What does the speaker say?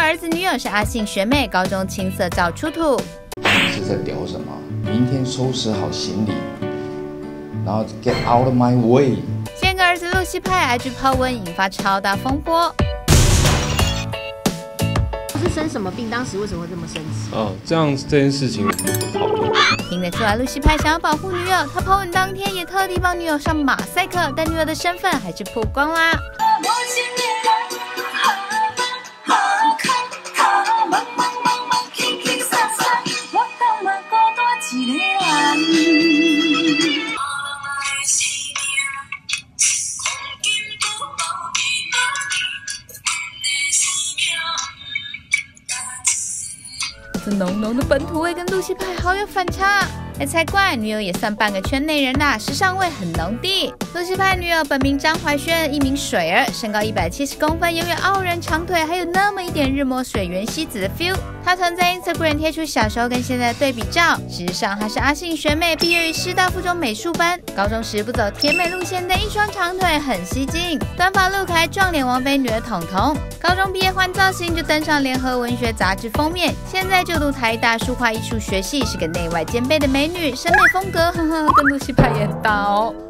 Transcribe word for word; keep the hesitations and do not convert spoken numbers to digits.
儿子女友是阿信学妹，高中青涩照出土。 是在聊什么？明天收拾好行李，然后 get out of my way。 先跟儿子露西派 I G 抛文，引发超大风波。 是生什么病？当时为什么会这么生气？ 哦，这样这件事情不讨论。 听得出来，露西派想要保护女友，他抛文当天也特地帮女友上马赛克，但女友的身份还是曝光啦。这浓浓的本土味跟露西派好有反差，哎，才怪，女友也算半个圈内人啦，时尚味很浓的。露西派女友本名张怀萱，艺名水儿，身高一百七十公分，拥有傲人长腿，还有那么一点日抹水原希子的 feel。她曾在 Instagram 贴出小时候跟现在的对比照，事实上她是阿信学妹，毕业于师大附中美术班，高中时不走甜美路线，但一双长腿很吸睛，短发 look 还撞脸王菲女儿彤彤。高中毕业换造型就登上联合文学杂志封面，现在就读台大书画艺术学系，是个内外兼备的美女，审美风格呵呵跟露西派也很搭哦。